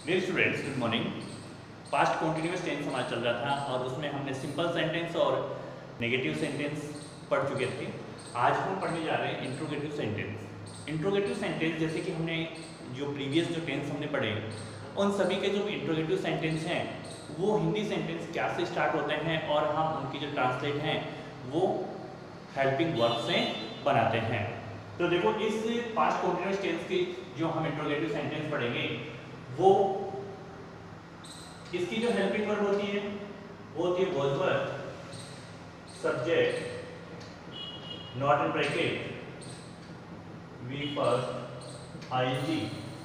Dear students, good morning. Past continuous tense हमारा चल रहा था और उसमें हमने सिंपल सेंटेंस और नेगेटिव सेंटेंस पढ़ चुके थे। आज हम पढ़ने जा रहे हैं इंट्रोगेटिव सेंटेंस। इंट्रोगेटिव सेंटेंस जैसे कि हमने जो प्रीवियस जो टेंस हमने पढ़े, उन सभी के जो इंट्रोगेटिव सेंटेंस हैं वो हिंदी सेंटेंस क्या से स्टार्ट होते हैं और हम उनकी जो ट्रांसलेट हैं वो हेल्पिंग वर्ब से बनाते हैं। तो देखो, इस पास्ट कॉन्टिन्यूस टेंस की जो हम इंट्रोगेटिव सेंटेंस पढ़ेंगे वो इसकी जो हेल्पिंग वर्ब होती है वो होती है was verb, subject not in bracket, V first, ING,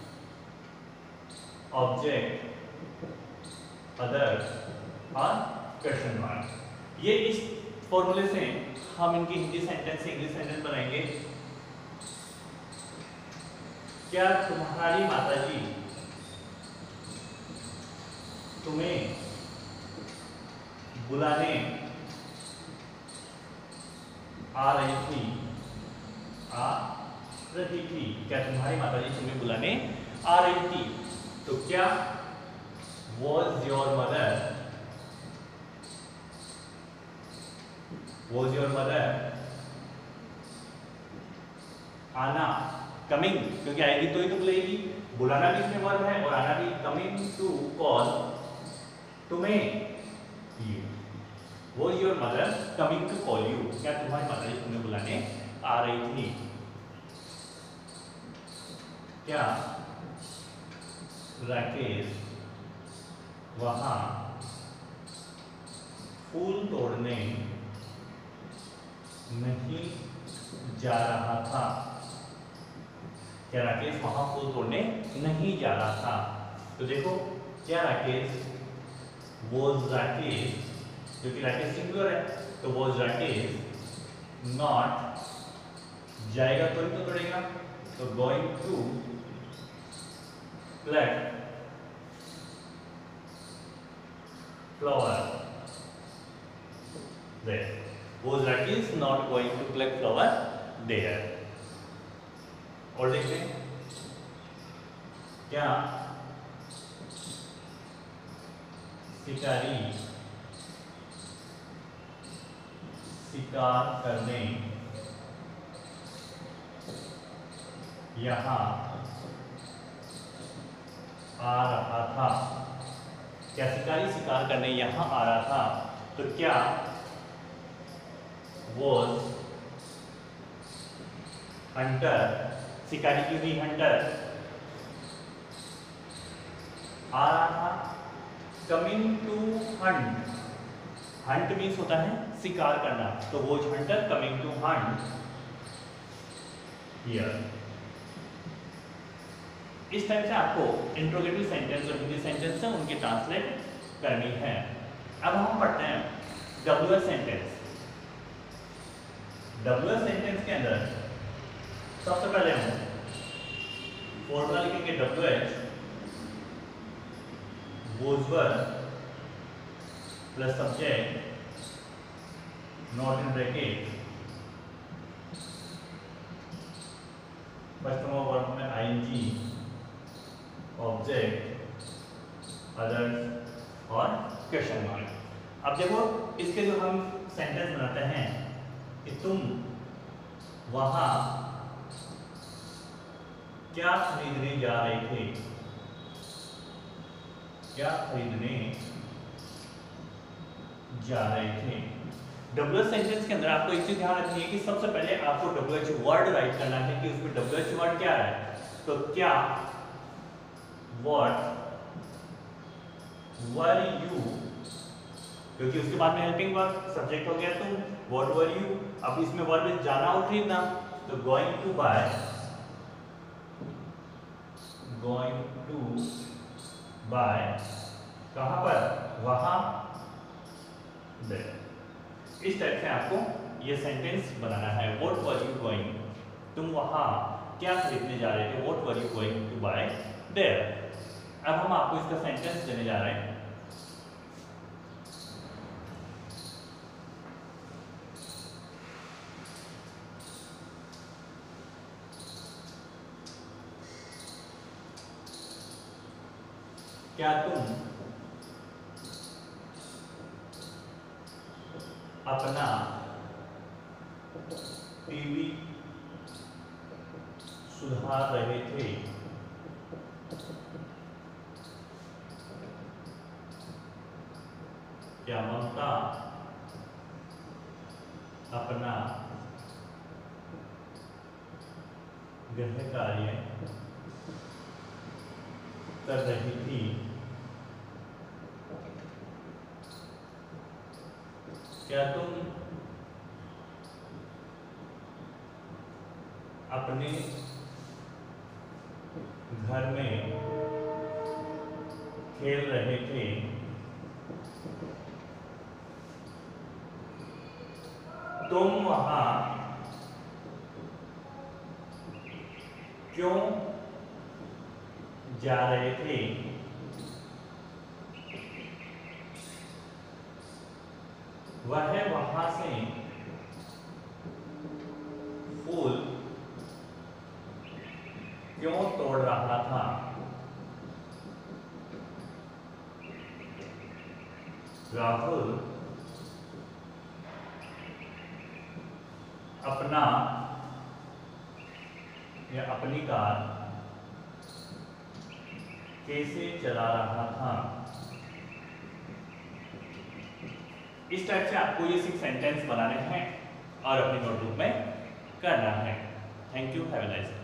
object, other और क्वेश्चन मार्क। ये इस फॉर्मूले से हम इनकी हिंदी सेंटेंस से इंग्लिश सेंटेंस बनाएंगे। क्या तुम्हारी माताजी तुम्हें बुलाने आ रही थी? क्या तुम्हारी माताजी तुम्हें बुलाने आ रही थी? तो क्या was your mother आना, कमिंग, क्योंकि आएगी तो ही तो बुलाएगी। बुलाना भी इसमें वर्ब है और आना भी। कमिंग टू कॉल तुम्हें, was your mother coming to call you? क्या तुम्हारी माताजी तुम्हें बुलाने आ रही थी? क्या राकेश वहां फूल तोड़ने नहीं जा रहा था? क्या राकेश वहां फूल तोड़ने नहीं जा रहा था? तो देखो, क्या राकेश, was राकेश, क्योंकि राकेश सिंगुलर है तो was राकेश नॉट, जाएगा तो ही तो तोड़ेगा, तो going to pluck flower there. Was Rakesh not going to pluck flower there. और देखते हैं, क्या शिकारी शिकार करने यहाँ आ रहा था? क्या शिकारी शिकार करने यहाँ आ रहा था? तो क्या was हंटर, शिकारी की हुई हंटर आ रहा था? Coming to hunt, hunt means होता है शिकार करना, तो वो hunter coming to hunt here. इस टाइप से आपको इंट्रोगेटिव सेंटेंस और हिंदी सेंटेंस से उनकी ट्रांसलेट करनी है। अब हम पढ़ते हैं डब्ल्यूएच सेंटेंस। डब्ल्यूएच सेंटेंस के अंदर सबसे पहले हम फॉर्मूला लिखेंगे WH was verb plus subject not in bracket, first form of verb में आईएनजी, ऑब्जेक्ट, अदर्स और क्वेश्चन मार्क। अब देखो, इसके जो हम सेंटेंस बनाते हैं कि तुम वहां क्या खरीदने जा रहे थे? क्या खरीदने जा रहे थे? डब्ल्यूएच सेंटेंस के अंदर आपको एक चीज ध्यान रखनी है कि सबसे पहले आपको डब्ल्यूएच वर्ड राइट करना है कि उसमें डब्ल्यूएच वर्ड क्या है। तो क्या व्हाट वर यू, क्योंकि उसके बाद में हेल्पिंग वर्ब, सब्जेक्ट हो गया तुम, व्हाट वर यू। अब इसमें वर्ब है जाना और खरीदना, तो going to buy, going to buy कहां पर? वहां देयर। इस टाइप से आपको ये सेंटेंस बनाना है। व्हाट वर यू गोइंग, तुम वहां क्या खरीदने जा रहे थे? What were you going to buy there. अब हम आपको इसका सेंटेंस देने जा रहे हैं। क्या तुम अपना टीवी सुधार रहे थे? क्या ममता अपना गृह कार्य कर रही थी? क्या तुम अपने घर में खेल रहे थे? तुम वहां क्यों जा रहे थे? वह वहां से फूल क्यों तोड़ रहा था? राहुल अपना या अपनी कार कैसे चला रहा था? इस टाइप से आपको ये 6 सेंटेंस बनाने हैं और अपनी नोटबुक में करना है। Thank you, have a nice day.